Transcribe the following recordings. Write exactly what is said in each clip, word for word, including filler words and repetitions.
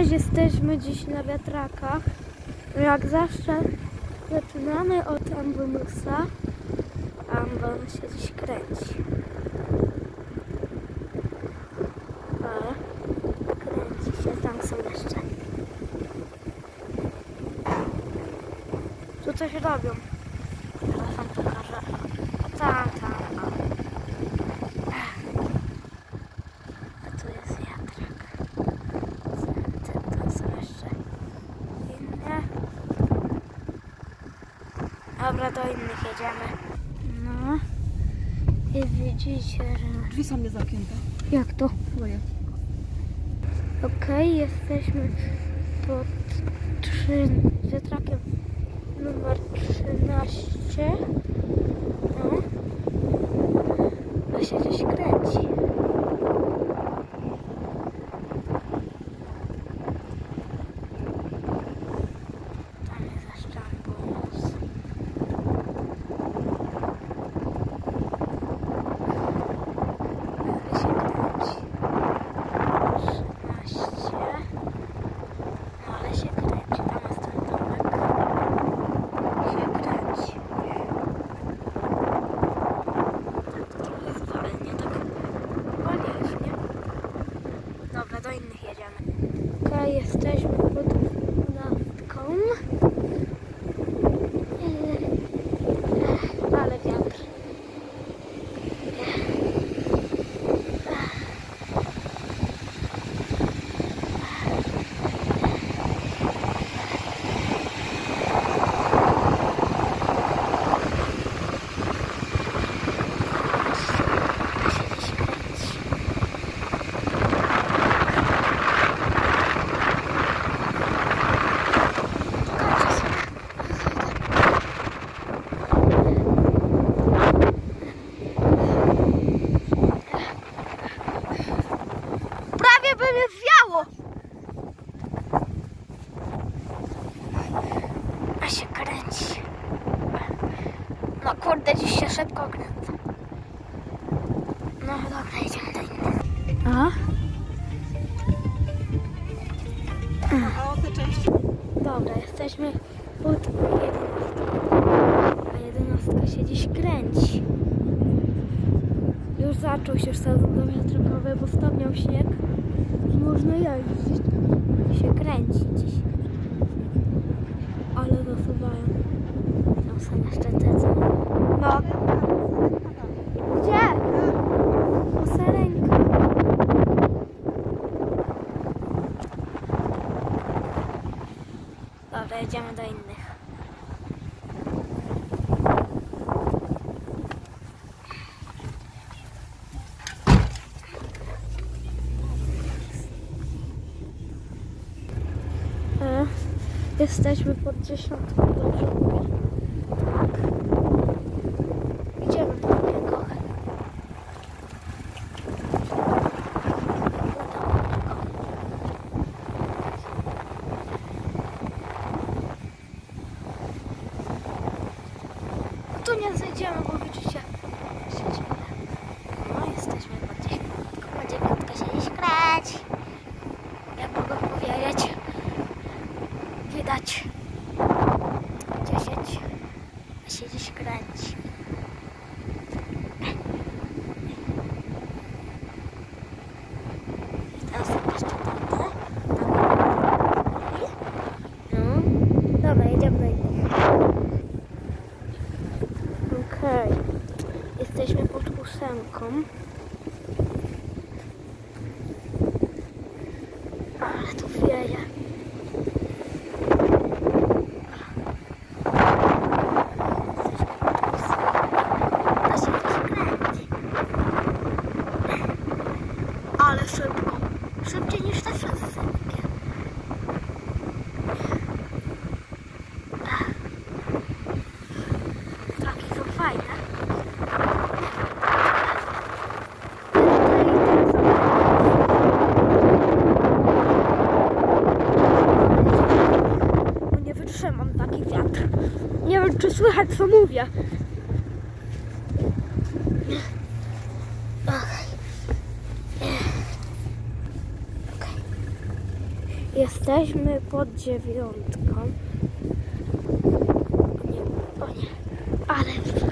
Cześć, jesteśmy dziś na wiatrakach. Jak zawsze zaczynamy od ambonusa. Ambonus się dziś kręci. O, kręci się, tam są jeszcze. Tu coś robią. Teraz wam pokażę. Tam, tam, o. A tu jest wiatrak. To są jeszcze inne. Dobra, do innych jedziemy. No. I widzicie, że... Drzwi są niezamknięte. Jak to? Twoje. Okej, jesteśmy pod trzy... wiatrakiem numer trzynaście. No. To się gdzieś kręci. Tam jest jeszcze ambulans. Ale się kręci. trzynaście. No ale się kręci. Tam jest ten domek. Się kręci. Tak to trochę zwalnie, tak walieżnie. Dobra, do innych jedziemy. Okej, jesteśmy pod ławką. Ale wiatr. Prawie by mnie zwiało! A się kręci. No kurde, dziś się szybko kręcę. No dobra, idziemy do innych. A? A o te części? Dobra, jesteśmy pod jedenastką. A jedenastka się dziś kręci. Już zaczął się sezon wiatrakowy, bo stopniał śnieg. I można jeździć. Się kręci dziś. Ale zasuwają. Tam są jeszcze te co... No. Gdzie? O, sarenka. Dobra, jedziemy do innych. E, jesteśmy pod dziesiątką, dobrze mówię? Tak. Idziemy do niego. Tu nie zejdziemy, bo widzicie, siedzimy. No, jesteśmy pod dziewiątką, a dziewiątka się dziś kręci. Jak mogę powiedzieć, widać dziesięć, a się dziś kręci. Teraz są jeszcze tamte. No, dobra, jedziemy do innych. Okej, okay. Jesteśmy pod ósemką. Ale tu wieje. Jesteśmy pod ósemką. To się też kręci. Ale szybko. Szybciej niż te wszyscy. Traki są fajne. Nie wytrzymam taki wiatr. Nie wiem, czy słychać, co mówię. Jesteśmy pod dziewiątką. O nie, o nie, ale...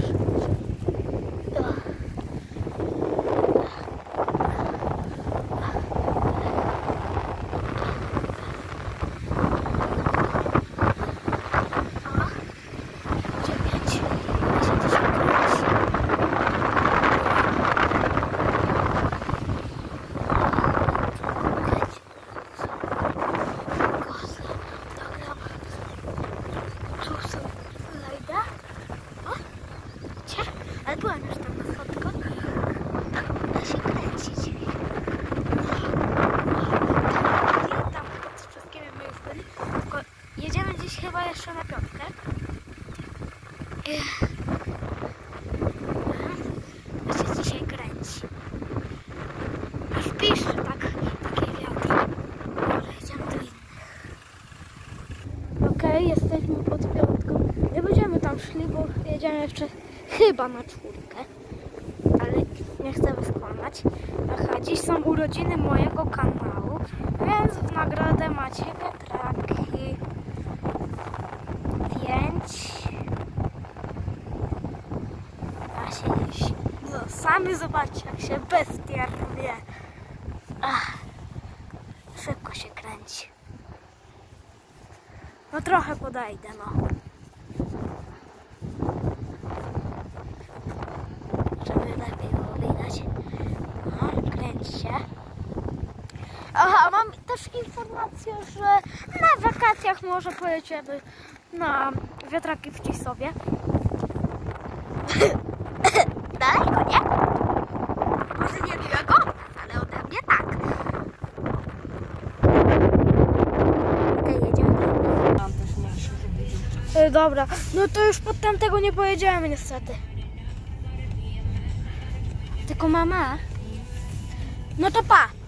Ale byłam już tam na schodku. Da się kręcić. Tam pod wszystkimi my już byli. Tylko jedziemy dziś chyba jeszcze na piątkę. Da się dzisiaj kręci. Aż pisze tak, takie wiatry. Ale jedziemy do innych. Okej, jesteśmy pod piątką. Nie będziemy tam szli, bo jedziemy jeszcze chyba na czwórkę, ale nie chcę was kłamać. Aha, dziś są urodziny mojego kanału, więc w nagrodę macie wiatraki. Pięć. A się dziś. No, sami zobaczcie, jak się bestia rwie. Ach, szybko się kręci. No trochę podejdę, no. Żeby lepiej było widać. No, kręć się. Aha, mam też informację, że na wakacjach może pojedziemy na wiatraki w Cisowie. Daleko, nie? Może nie miłego, ale ode mnie tak. Okej, okay, jedziemy. Tam też masz, żeby... Yy, dobra, no to już pod tamtego nie pojedziemy niestety. Tylko mama. No to pa!